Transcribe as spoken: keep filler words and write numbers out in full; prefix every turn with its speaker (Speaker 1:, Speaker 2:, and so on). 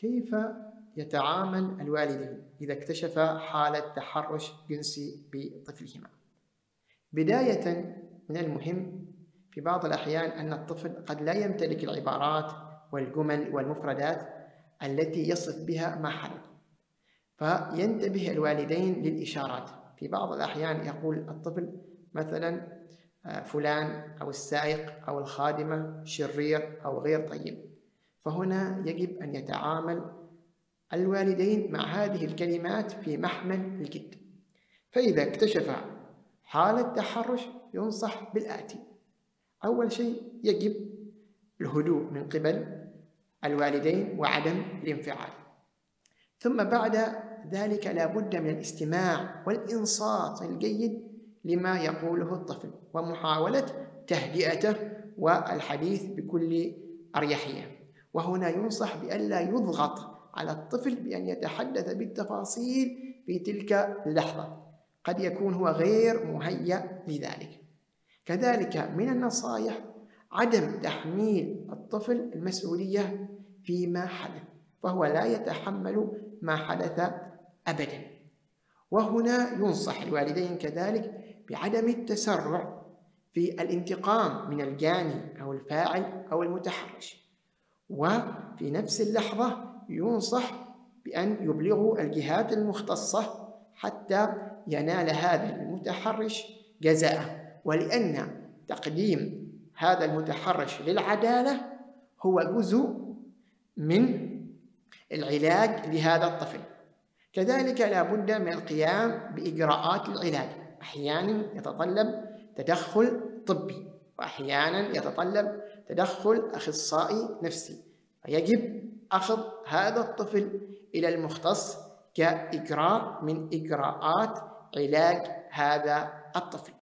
Speaker 1: كيف يتعامل الوالدين إذا اكتشفا حالة تحرش جنسي بطفلهما؟ بداية، من المهم في بعض الأحيان أن الطفل قد لا يمتلك العبارات والجمل والمفردات التي يصف بها ما حدث، فينتبه الوالدين للإشارات. في بعض الأحيان يقول الطفل مثلا فلان أو السائق أو الخادمة شرير أو غير طيب، فهنا يجب أن يتعامل الوالدين مع هذه الكلمات في محمل الجد. فإذا اكتشف حالة تحرش ينصح بالآتي: أول شيء يجب الهدوء من قبل الوالدين وعدم الانفعال، ثم بعد ذلك لا بد من الاستماع والإنصات الجيد لما يقوله الطفل ومحاولة تهدئته والحديث بكل أريحية. وهنا ينصح بألا يضغط على الطفل بأن يتحدث بالتفاصيل في تلك اللحظة، قد يكون هو غير مهيأ لذلك. كذلك من النصائح عدم تحميل الطفل المسؤولية فيما حدث، فهو لا يتحمل ما حدث أبدا. وهنا ينصح الوالدين كذلك بعدم التسرع في الانتقام من الجاني أو الفاعل أو المتحرش، وفي نفس اللحظة ينصح بأن يبلغوا الجهات المختصة حتى ينال هذا المتحرش جزاءه، ولأن تقديم هذا المتحرش للعدالة هو جزء من العلاج لهذا الطفل. كذلك لا بد من القيام بإجراءات العلاج، أحيانا يتطلب تدخل طبي وأحيانا يتطلب تدخل أخصائي نفسي، فيجب أخذ هذا الطفل إلى المختص كإجراء من إجراءات علاج هذا الطفل.